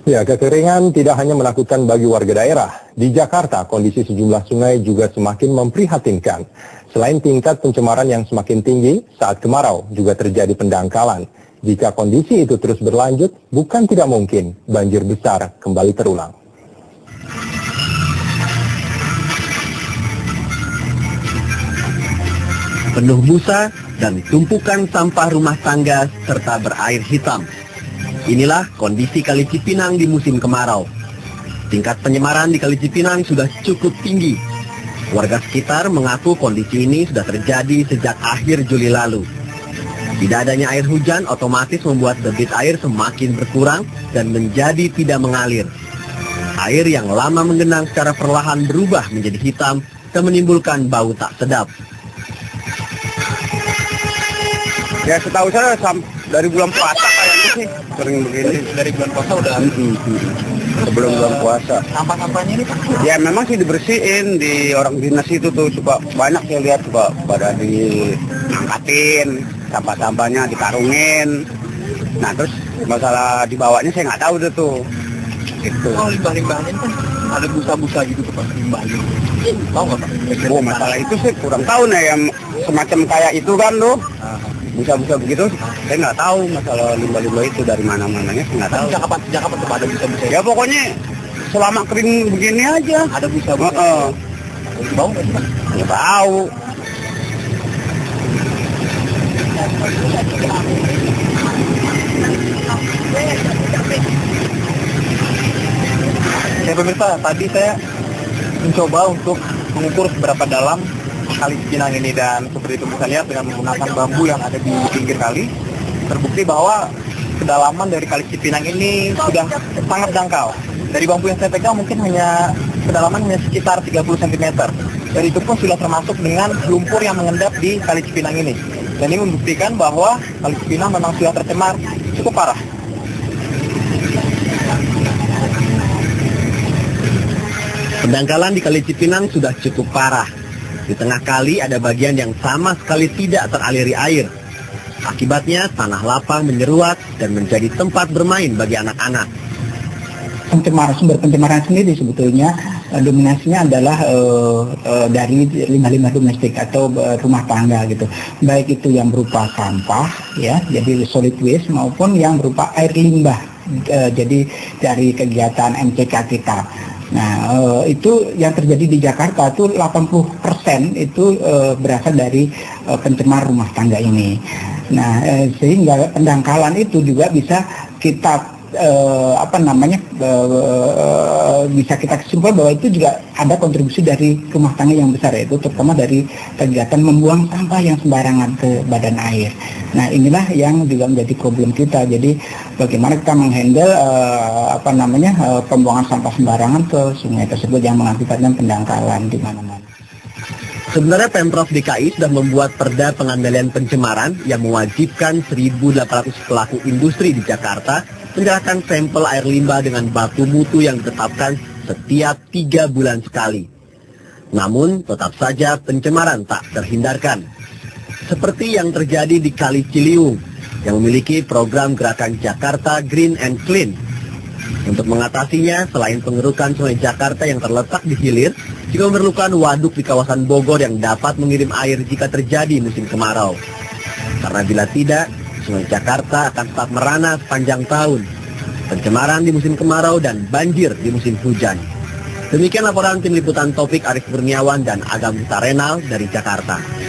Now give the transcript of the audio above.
Ya, kekeringan tidak hanya menakutkan bagi warga daerah. Di Jakarta, kondisi sejumlah sungai juga semakin memprihatinkan. Selain tingkat pencemaran yang semakin tinggi, saat kemarau juga terjadi pendangkalan. Jika kondisi itu terus berlanjut, bukan tidak mungkin banjir besar kembali terulang. Penuh busa dan tumpukan sampah rumah tangga serta berair hitam. Inilah kondisi Kali Cipinang di musim kemarau. Tingkat pencemaran di Kali Cipinang sudah cukup tinggi. Warga sekitar mengaku kondisi ini sudah terjadi sejak akhir Juli lalu. Tidak adanya air hujan otomatis membuat debit air semakin berkurang dan menjadi tidak mengalir. Air yang lama menggenang secara perlahan berubah menjadi hitam dan menimbulkan bau tak sedap. Ya setahu saya dari bulan puasa kayaknya sih sering begini. Dari bulan puasa udah Sebelum bulan puasa. Sampah-sampahnya ini Pak? Ya memang sih dibersihin, di orang dinas itu tuh suka banyak saya lihat suka pada diangkatin, sampah-sampahnya dikarungin. Nah terus masalah dibawanya saya nggak tahu deh tuh. Gitu. Oh limbah-limbahnya kan ada busa-busa gitu tuh Pak, limbahnya. Tahu nggak Pak? Oh masalah itu sih kurang tahu nih yang semacam kayak itu kan tuh. Busa-busa begitu, saya nggak tahu masalah limbah-limbah itu dari mana-mananya, saya nggak tahu. Sejak kapan tuh ada busa-busa? Ya pokoknya selama kering begini aja. Ada busa-busa. Bau nggak sih Pak? Nggak tahu. Ya pemirsa, tadi saya mencoba untuk mengukur seberapa dalam Kali Cipinang ini, dan seperti itu bisa lihat dengan menggunakan bambu yang ada di pinggir kali, terbukti bahwa kedalaman dari Kali Cipinang ini sudah sangat dangkal. Dari bambu yang saya pegang mungkin kedalaman hanya sekitar 30 cm. Dan itu pun sudah termasuk dengan lumpur yang mengendap di Kali Cipinang ini. Dan ini membuktikan bahwa Kali Cipinang memang sudah tercemar cukup parah. Pendangkalan di Kali Cipinang sudah cukup parah. Di tengah kali ada bagian yang sama sekali tidak teraliri air. Akibatnya tanah lapang menyeruak dan menjadi tempat bermain bagi anak-anak. Sumber pencemaran sendiri sebetulnya dominasinya adalah dari limbah-limbah domestik atau rumah tangga gitu. Baik itu yang berupa sampah ya, jadi solid waste, maupun yang berupa air limbah. Jadi dari kegiatan MCK kita. Nah, itu yang terjadi di Jakarta itu 80% itu berasal dari pencemar rumah tangga ini. Nah, sehingga pendangkalan itu juga bisa kita bisa kita simpulkan bahwa itu juga ada kontribusi dari rumah tangga yang besar, yaitu terutama dari kegiatan membuang sampah yang sembarangan ke badan air. Nah, inilah yang juga menjadi problem kita. Jadi bagaimana kita menghandle pembuangan sampah sembarangan ke sungai tersebut yang mengakibatkan pendangkalan di mana-mana. Sebenarnya Pemprov DKI sudah membuat perda pengendalian pencemaran yang mewajibkan 1.800 pelaku industri di Jakarta menyerahkan sampel air limbah dengan baku mutu yang ditetapkan setiap 3 bulan sekali. Namun tetap saja pencemaran tak terhindarkan. Seperti yang terjadi di Kali Ciliwung yang memiliki program gerakan Jakarta Green and Clean. Untuk mengatasinya, selain pengerukan sungai Jakarta yang terletak di hilir, juga memerlukan waduk di kawasan Bogor yang dapat mengirim air jika terjadi musim kemarau. Karena bila tidak, Sungai Jakarta akan tetap merana sepanjang tahun. Pencemaran di musim kemarau dan banjir di musim hujan. Demikian laporan tim liputan Topik Arif Kurniawan dan Agam Renal dari Jakarta.